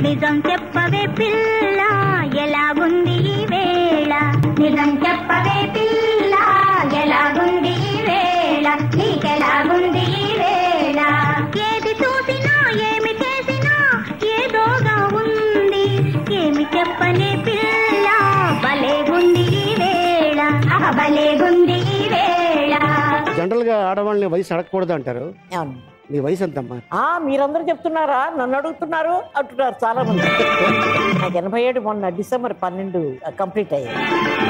నిజం చెప్పవే పిల్ల ఎలాగుంది ఈ వేళ నిజం చెప్పవే పిల్ల ఎలాగుంది ఈ వేళ నీకెలాగుంది ఈ వేళ ఏది చూసినా ఏమి చేసినా ఏదోగా ఉంది ఏమి చెప్పనే పిల్ల భలేగుంది ఈ వేళ భలేగుంది ఈ వేళ. జనరల్ గా ఆడవాళ్ళని వయసు అడగకూడదు అంటారు. మీ వయసు ఎంతమ్మా? మీరందరూ చెప్తున్నారా, నన్ను అడుగుతున్నారు అంటున్నారు చాలా మంది. నాకు 87 మొన్న డిసెంబర్ 12 కంప్లీట్ అయ్యాయి.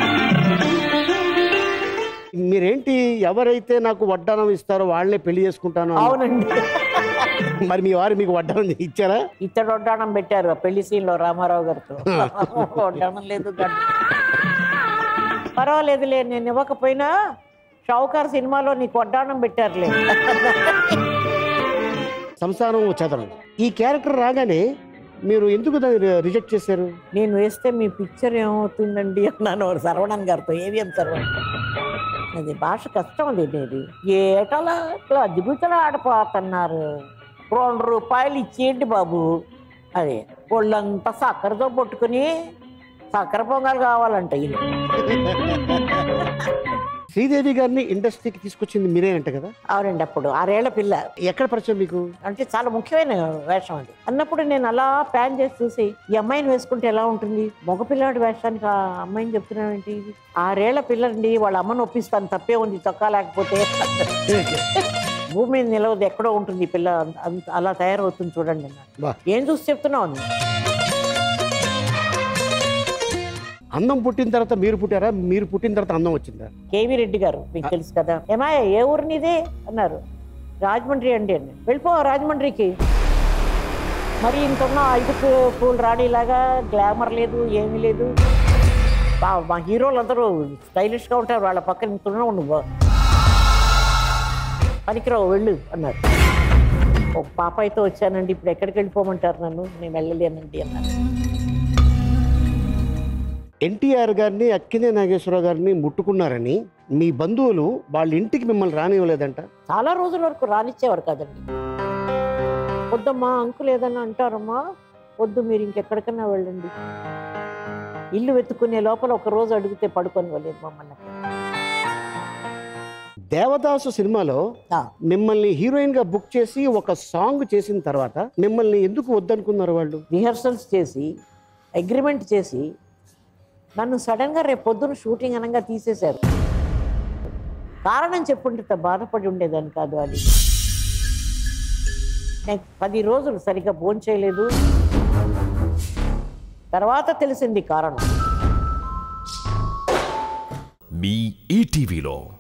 మీరేంటి ఎవరైతే నాకు వడ్డానం ఇస్తారో వాళ్ళనే పెళ్లి చేసుకుంటాను? అవునండి. మరి మీ వారు మీకు వడ్డానం ఇచ్చారా? ఇతడు వడ్డానం పెట్టారు పెళ్లి సీన్ లో రామారావు గారితో. వడ్డానం లేదు, పర్వాలేదులే నేను ఇవ్వకపోయినా షావుకార్ సినిమాలో నీకు వడ్డానం పెట్టారులే. సంసారం చదరం ఈ క్యారెక్టర్ రాగానే మీరు ఎందుకు దాన్ని రిజెక్ట్ చేశారు? నేను వేస్తే మీ పిక్చర్ ఏమవుతుందండి అన్నాను శరవణన్ గారితో. ఏవిఎం శరవణన్. అది భాష కష్టం లేదు. ఏటలా ఇట్లా దిగుతలా ఆడిపోతున్నారు. 2 రూపాయలు ఇచ్చేయండి బాబు. అదే ఒళ్ళంతా చక్కెరతో పట్టుకుని చక్కెర పొంగల్ కావాలంట. శ్రీదేవి గారిని ఇండస్ట్రీకి తీసుకొచ్చింది మీరేనంట కదా? అవునండి. అప్పుడు 6 ఏళ్ల పిల్ల. ఎక్కడ పరిచయం మీకు? అంటే చాలా ముఖ్యమైన వేషం అది. అన్నప్పుడు నేను అలా ప్లాన్ చేసి చూసి ఈ అమ్మాయిని వేసుకుంటే ఎలా ఉంటుంది, మగపిల్లాడి వేషానికి ఆ అమ్మాయిని చెప్తున్నానంటే ఇది 6 ఏళ్ల పిల్లండి, వాళ్ళ అమ్మను ఒప్పిస్తాను తప్పే ఉంది తొక్క లేకపోతే. భూమి మీద నిలవదు, ఎక్కడో ఉంటుంది ఈ పిల్ల, అలా తయారవుతుంది చూడండి. ఏం చూసి చెప్తున్నావు? అందం పుట్టిన తర్వాత మీరు పుట్టారా, మీరు పుట్టిన తర్వాత అందం వచ్చిందా? కేవీ రెడ్డి గారు మీకు తెలుసు కదా. ఏమాయ ఏ ఊరినిదే అన్నారు. రాజమండ్రి అండి అండి. వెళ్ళిపో రాజమండ్రికి. మరి ఇంకొన్న 5 పూలు రాణిలాగా గ్లామర్ లేదు, ఏమీ లేదు. మా హీరోలు అందరూ స్టైలిష్గా ఉంటారు, వాళ్ళ పక్కన ఇంకొన్న నువ్వు పనికిరావు వెళ్ళు అన్నారు. ఒక పాపాయితో వచ్చానండి, ఇప్పుడు ఎక్కడికి వెళ్ళిపోమంటారు నన్ను, నేను వెళ్ళలేనండి అన్నారు. ఎన్టీఆర్ గారిని అక్కినే నాగేశ్వరరావు గారిని ముట్టుకున్నారని మీ బంధువులు వాళ్ళ ఇంటికి మిమ్మల్ని రానివ్వలేదంట? చాలా రోజుల వరకు రానిచ్చేవారు కదండి. వద్దమ్మా అంకులు ఏదన్నా అంటారమ్మా, వద్దు మీరు ఇంకెక్కడికన్నా వెళ్ళండి. ఇల్లు వెతుక్కునే లోపల ఒక రోజు అడిగితే పడుకొని వెళ్ళలేదు మమ్మల్ని. దేవదాసు సినిమాలో మిమ్మల్ని హీరోయిన్ గా బుక్ చేసి ఒక సాంగ్ చేసిన తర్వాత మిమ్మల్ని ఎందుకు వద్దనుకున్నారు వాళ్ళు? రిహర్సల్స్ చేసి అగ్రిమెంట్ చేసి నన్ను సడన్గా రేపు పొద్దున్న షూటింగ్ అనగా తీసేశారు. కారణం చెప్పుంటే బాధపడి ఉండేదాన్ని కాదు. అది నేను 10 రోజులు సరిగ్గా భోజనం చేయలేదు. తర్వాత తెలిసింది కారణం. మీ ఈటీవీలో